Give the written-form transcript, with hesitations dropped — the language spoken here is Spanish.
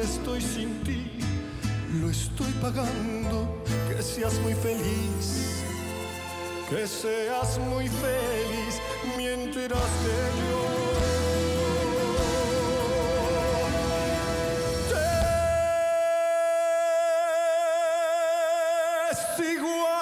estoy sin ti, lo estoy pagando. Que seas muy feliz, que seas muy feliz mientras que yo te sigo